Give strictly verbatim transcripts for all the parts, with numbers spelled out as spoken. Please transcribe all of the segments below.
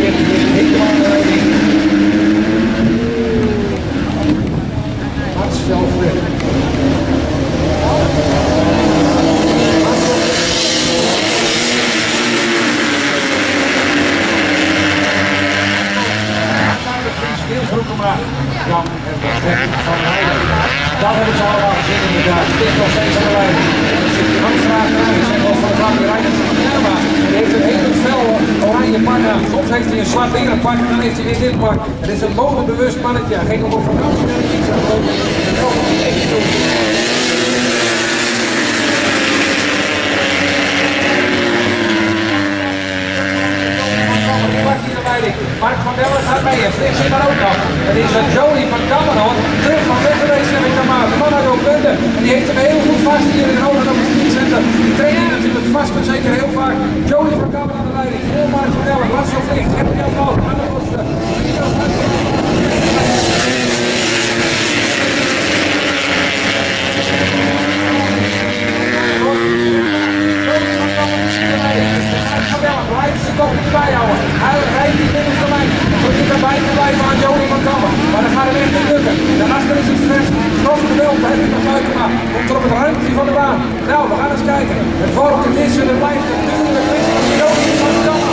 weer helemaal aan de leiding. Mats Velfred. Jan en Van Leiden. Dat hebben ze allemaal gezien inderdaad. Het is nog steeds aan de lijn. Dan zit die handvraag eruit. Ik zeg wel van de gang rijden van Nerma. Die heeft een hele fel oranje pak aan. Soms heeft hij een zwart leren pak en dan heeft hij weer dit pak. Het is een mogenbewust mannetje. Hij ging op een vakantie. Mark van Dellen gaat mee en Frits zit er ook nog. Het is een Jolie van Cameron, terug van weg geweest zeg ik dan maar. De man uit Ookpunten en die heeft hem heel goed vast hier in Roden op het speedcenter. Die trainen natuurlijk vast en zeker heel vaak. Jolie van Cameron aan de leiding, voor Mark van Dellen, was zo vliegt, heb je al gehad, aan de kosten. Blijft zijn kop niet bijhouden. Hij rijdt die binnen voor mij. Probeert erbij te blijven aan Jolie van Kammen. Maar dan gaat het echt niet lukken. Daarachter is het vers. Grof geweld. Daar heb ik nog uitgemaakt. Komt er op het ruimte van de baan. Nou, we gaan eens kijken. Het wordt het is en het blijft natuurlijk. Jolie van Kammen.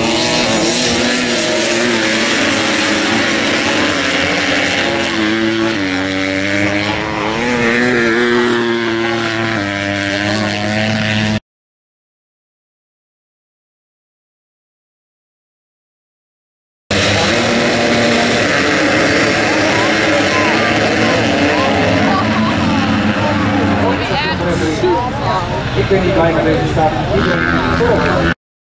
Ik ben niet blij met deze stap. Iedereen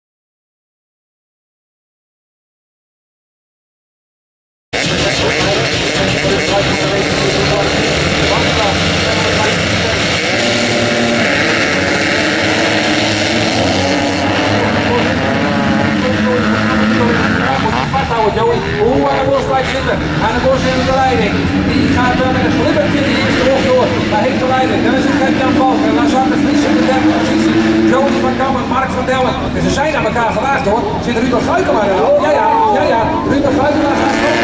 Joey, hoe aan de bos blijft zitten. Aan de bos in de leiding. Die gaat uh, met een glibbertje in de eerste bocht door. Daar heeft de leiding. Dan is het Gert-Jan Valk. En dan zat de Vries in de derde positie. Joey van Kammen, Mark van Dellen. En ze zijn aan elkaar gewaagd hoor. Zit Ruben Guikema er al? Ja, ja, ja, ja. Ruben Guikema gaat komen.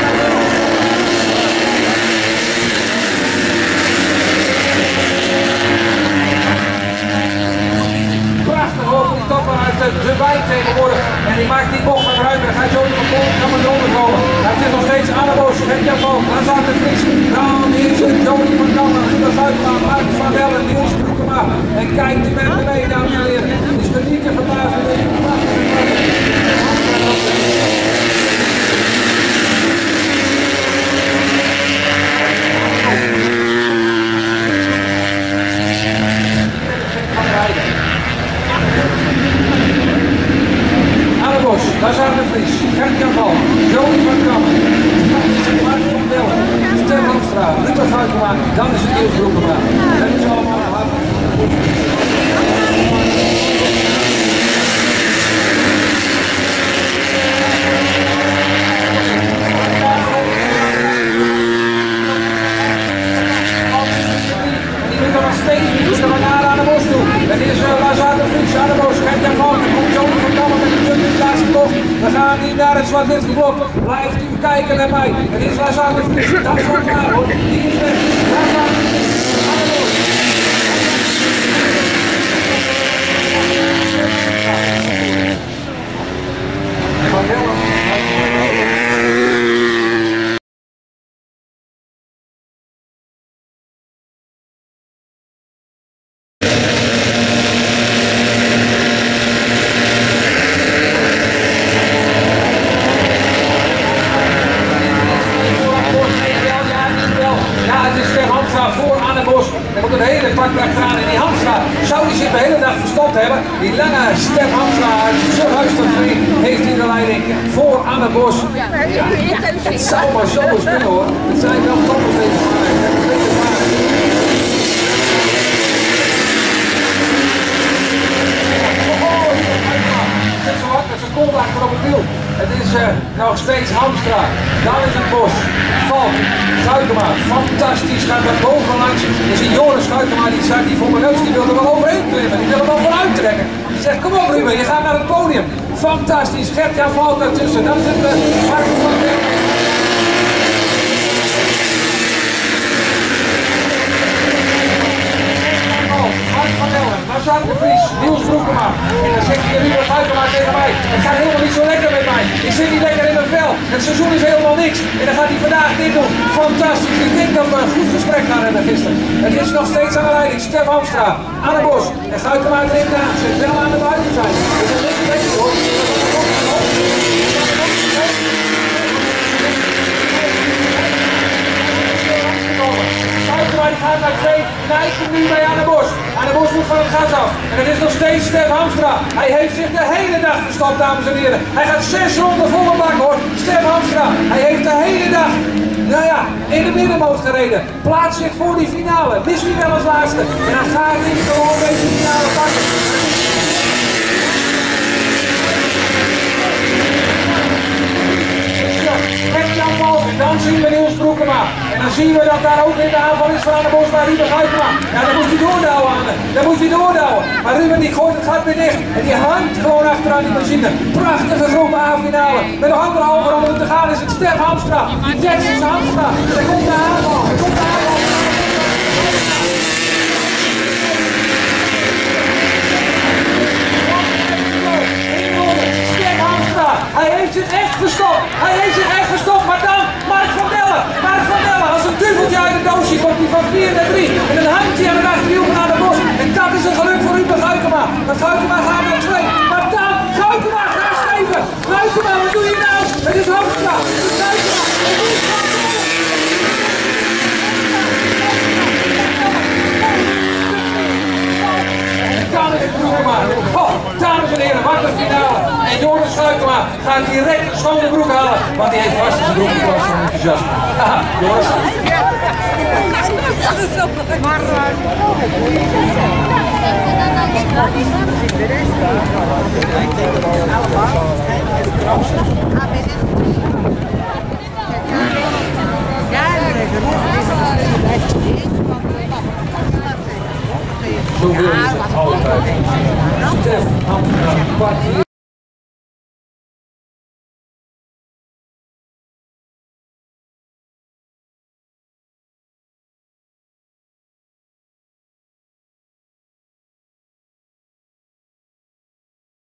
Prachtig over die topper uit de, de wijn tegenwoordig. En die maakt die bocht van ruim. Dan gaat Joey van Kammen eronder komen. Hij zit nog steeds aan de boos. Gert-Jan Valk. Dan zat de Vries. Dan is het Joey van Kammen. Ruben Guikema, Mark van Dellen, Niels Broekema. En kijk die met me mee, dames en heren. Het is een niet te verbazen. Annebos, daar zijn de Vries, Gert-Jan Valk, Joey van Kammen, Mark van Dellen, Stefan Straat, Ruben Guikema, dan is het Niels Broekema. Dat is allemaal hard. Die moet er maar naar aan de bos toe. Het is uh, Lazar de Vries aan de bos. Gert-Jan Valk, dan komt Joey van Kammen met een punt in de laatste bocht. We gaan niet naar het zwart-wit geblok. Blijft u kijken naar mij. Het is Lazar de Vries. Dat is wel klaar hoor. Die is weg. Lazar de Vries aan de bos. Van Dellen. Die lange Stef Hamstra uit Zuidhuisterveen heeft in de leiding voor Anne Bos. Ja, het zou maar zo eens kunnen hoor. Het zijn wel toppers deze Zet zo hard met zijn kont achter op het wiel. Het is uh, nog steeds Hamstra. Dan is het Bos. Valk, Guikema, fantastisch. Gaat er bovenlangs. Je ziet Joris Guikema, die staat hier voor mijn neus. Die wil er wel overheen klimmen. Die wil er wel vooruit trekken. Zeg, kom op Ruben, je gaat naar het podium. Fantastisch, Gert-Jan valt daartussen. Dan is het uh, Marco van Dellen. Mark van Dellen, Nazar de Vries, Niels Broekema. En dan zegt hij Ruben Guikema tegen mij. Het gaat helemaal niet zo lekker met mij. Ik zit niet lekker in mijn vel. Het seizoen is helemaal niks. En dan gaat hij vandaag dit doen. Fantastisch. Ik denk dat we een goed gesprek gaan hebben gisteren. Het is nog steeds aan de leiding. Stef Hamstra, Anne Bos en Guikema erin te aanzetten. Wel aan de buiten zijn. Dus dat is een beetje hoor. Guikema gaat naar twee. Nijkt hem nu bij Anne Bos. Anne Bos moet van het gas af. En het is nog steeds Stef Hamstra. Hij heeft zich de hele dag verstopt, dames en heren. Hij gaat zes ronden volle bak hoor. Stef Hamstra. Hij heeft de hele dag, nou ja, in de middenmoot gereden. Plaatst zich voor die finale. Misschien wel als laatste. En dan gaat hij gewoon deze finale pakken. Gert-Jan valt en dan zien we Niels Broekema. En dan zien we dat daar ook in de aanval is van Anne Bos bij Ruben Guikema. Ja, dan moet hij doordouwen aan de. Dan moet hij doordouwen. Maar Ruben die gooit het gat weer dicht. En die hangt gewoon achteraan die machine. Prachtige groep A-finale. Met nog anderhalve ronde te gaan is het Stef Hamstra. Texas Hamstra. Er komt de aanval. Er komt de aanval. Hij heeft zich echt verstopt. Hij heeft zich echt verstopt. Maar dan Mark van Dellen. Mark van Dellen. Als een duveltje uit het doosje komt hij van vier naar drie. En dan hangt hij aan de achterwiel van Anne Bos. En dat is een geluk voor Ruben Guikema. Want Guikema gaat naar twee. Maar dan Guikema gaat steven. Guikema, wat doe je nou? Het is Hamstra. Het is Guikema. Het is Oh, dames en heren, wat een finale. En Joris Guikema gaat direct een schone broek halen. Want die heeft vast zijn broek gepast van enthousiasme. Haha, Joris. Zoveel is het altijd. Stef Hamstra,